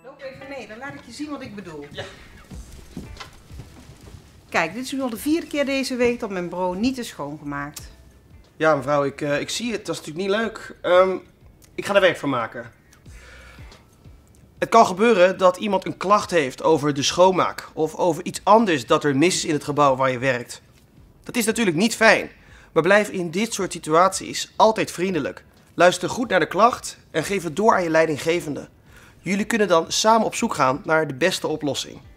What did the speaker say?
Loop even mee, dan laat ik je zien wat ik bedoel. Ja. Kijk, dit is nu al de 4e keer deze week dat mijn bureau niet is schoongemaakt. Ja, mevrouw, ik zie het. Dat is natuurlijk niet leuk. Ik ga er werk van maken. Het kan gebeuren dat iemand een klacht heeft over de schoonmaak of over iets anders dat er mis is in het gebouw waar je werkt. Dat is natuurlijk niet fijn, maar blijf in dit soort situaties altijd vriendelijk. Luister goed naar de klacht en geef het door aan je leidinggevende. Jullie kunnen dan samen op zoek gaan naar de beste oplossing.